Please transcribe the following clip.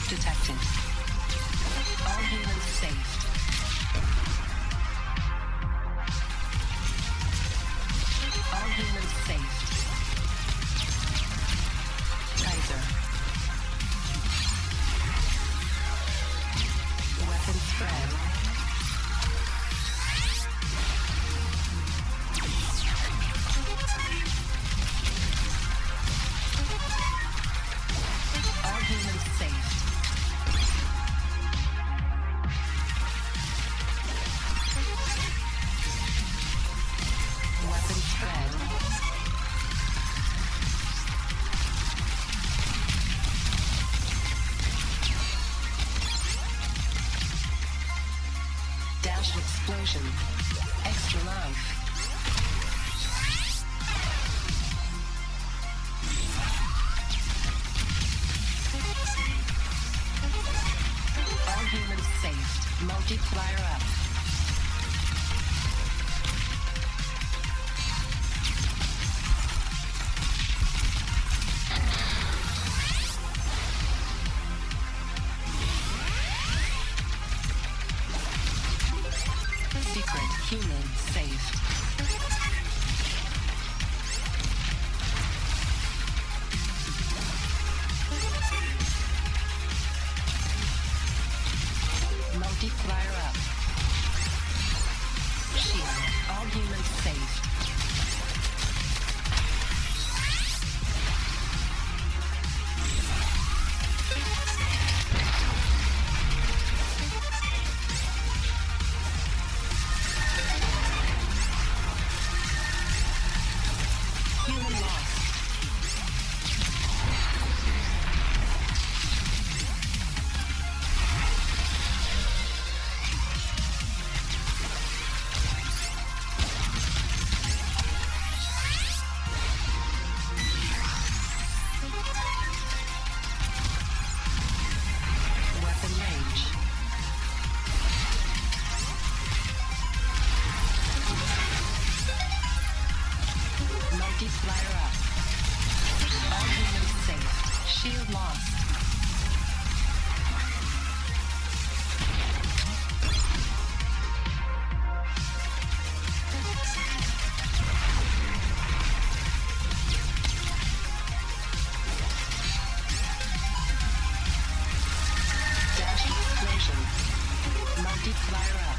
detected. All humans saved. All humans saved. Kaiser. Weapon spread. All humans saved. Weapon spread. Dash explosion. Extra life. All humans saved. Multiplier up. Secret human saved. Multiplier up. Shield. All humans saved. Human lost. Weapon range. Multiplier up. All humans safe. Shield lost. Dash explosion. Multiplier up.